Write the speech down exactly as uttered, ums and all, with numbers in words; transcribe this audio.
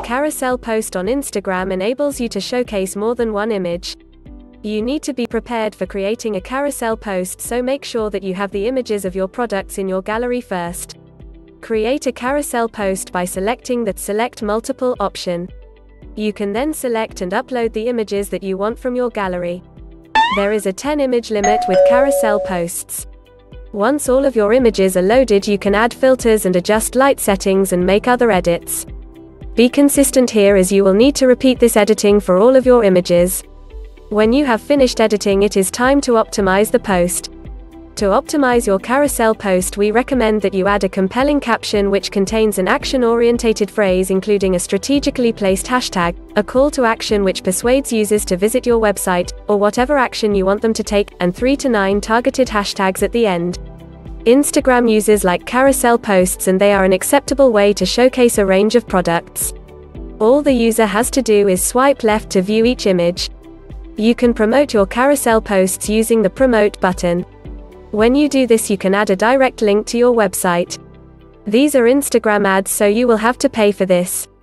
carousel post on Instagram enables you to showcase more than one image. You need to be prepared for creating a carousel post, so make sure that you have the images of your products in your gallery first. Create a carousel post by selecting the Select Multiple option. You can then select and upload the images that you want from your gallery. There is a ten image limit with carousel posts. Once all of your images are loaded, you can add filters and adjust light settings and make other edits. Be consistent here, as you will need to repeat this editing for all of your images. When you have finished editing, it is time to optimize the post. To optimize your carousel post, we recommend that you add a compelling caption which contains an action-orientated phrase, including a strategically placed hashtag, a call to action which persuades users to visit your website, or whatever action you want them to take, and three to nine targeted hashtags at the end. Instagram users like carousel posts, and they are an acceptable way to showcase a range of products. All the user has to do is swipe left to view each image. You can promote your carousel posts using the Promote button. When you do this, you can add a direct link to your website. These are Instagram ads, so you will have to pay for this.